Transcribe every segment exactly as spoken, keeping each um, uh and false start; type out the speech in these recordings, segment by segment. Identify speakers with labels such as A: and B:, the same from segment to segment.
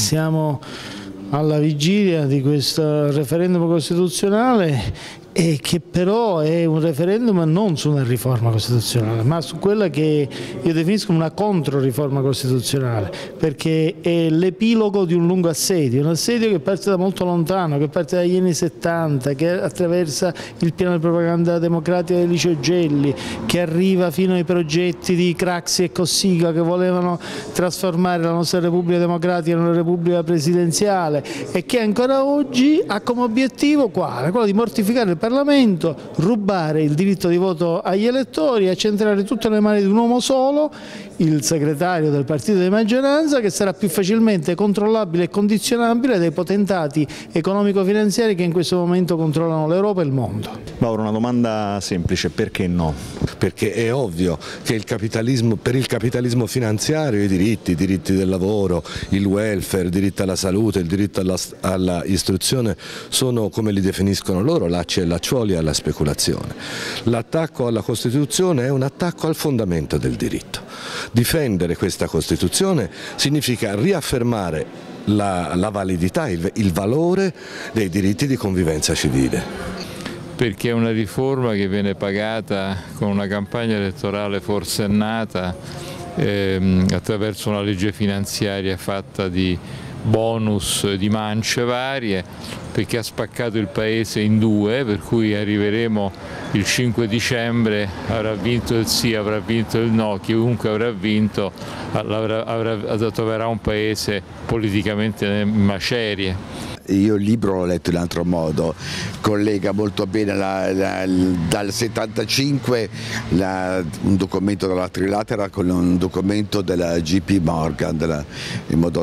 A: siamo alla vigilia di questo referendum costituzionale, e che però è un referendum non su una riforma costituzionale, ma su quella che io definisco una controriforma costituzionale, perché è l'epilogo di un lungo assedio, un assedio che parte da molto lontano, che parte dagli anni settanta, che attraversa il piano di propaganda democratica di Licio Gelli, che arriva fino ai progetti di Craxi e Cossiga che volevano trasformare la nostra Repubblica Democratica in una Repubblica presidenziale, e che ancora oggi ha come obiettivo quale? Quello di mortificare il Parlamento, rubare il diritto di voto agli elettori, accentrare tutto nelle mani di un uomo solo, il segretario del partito di maggioranza, che sarà più facilmente controllabile e condizionabile dai potentati economico-finanziari che in questo momento controllano l'Europa e il mondo.
B: Mauro, una domanda semplice: perché no? Perché è ovvio che il capitalismo, per il capitalismo finanziario i diritti, i diritti del lavoro, il welfare, il diritto alla salute, il diritto alla, alla istruzione sono, come li definiscono loro, lacci e lacciuoli alla speculazione. L'attacco alla Costituzione è un attacco al fondamento del diritto. Difendere questa Costituzione significa riaffermare la, la validità, il, il valore dei diritti di convivenza civile.
C: Perché è una riforma che viene pagata con una campagna elettorale forsennata ehm, attraverso una legge finanziaria fatta di bonus, di mance varie, perché ha spaccato il Paese in due, per cui arriveremo il cinque dicembre, avrà vinto il sì, avrà vinto il no, chiunque avrà vinto avrà, avrà, troverà un Paese politicamente in macerie.
D: Io il libro l'ho letto in altro modo, collega molto bene la, la, dal settantacinque la, un documento della Trilatera con un documento della J P Morgan, della, in modo,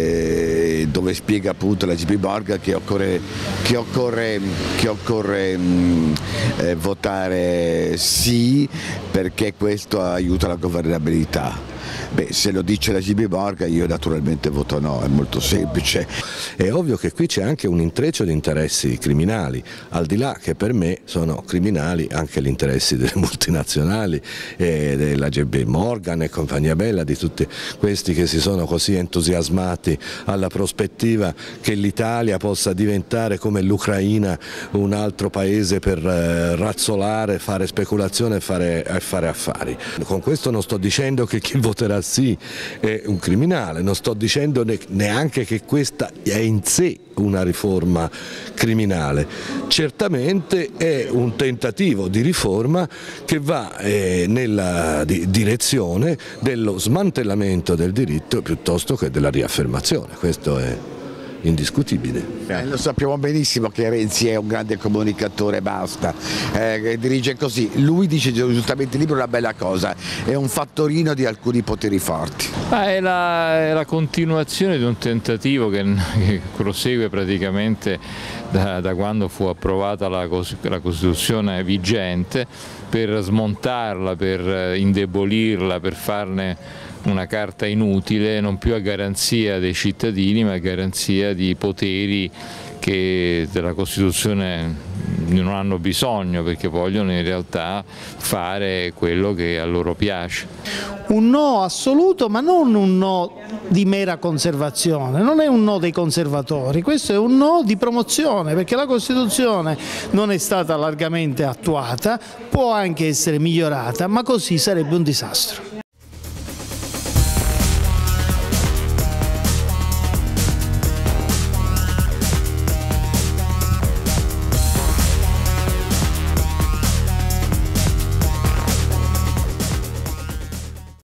D: eh, dove spiega appunto la J P Morgan che occorre, che occorre, che occorre mh, eh, votare sì perché questo aiuta la governabilità. Beh, se lo dice la J P Morgan io naturalmente voto no, è molto semplice.
B: È ovvio che qui c'è anche un intreccio di interessi criminali, al di là che per me sono criminali anche gli interessi delle multinazionali, e della J P Morgan e compagnia bella, di tutti questi che si sono così entusiasmati alla prospettiva che l'Italia possa diventare come l'Ucraina un altro paese per eh, razzolare, fare speculazione e fare, e fare affari. Con questo non sto dicendo che chi voterà sì è un criminale, non sto dicendo neanche che questa è in sé una riforma criminale, certamente è un tentativo di riforma che va eh, nella di direzione dello smantellamento del diritto piuttosto che della riaffermazione, questo è indiscutibile.
D: Eh, lo sappiamo benissimo che Renzi è un grande comunicatore, basta, eh, dirige così, lui dice giustamente il libro è una bella cosa, è un fattorino di alcuni poteri forti.
C: Ah, è, la, è la continuazione di un tentativo che, che prosegue praticamente da, da quando fu approvata la, la Costituzione vigente, per smontarla, per indebolirla, per farne una carta inutile, non più a garanzia dei cittadini ma a garanzia di poteri che della Costituzione non hanno bisogno, perché vogliono in realtà fare quello che a loro piace.
A: Un no assoluto, ma non un no di mera conservazione, non è un no dei conservatori, questo è un no di promozione, perché la Costituzione non è stata largamente attuata, può anche essere migliorata, ma così sarebbe un disastro.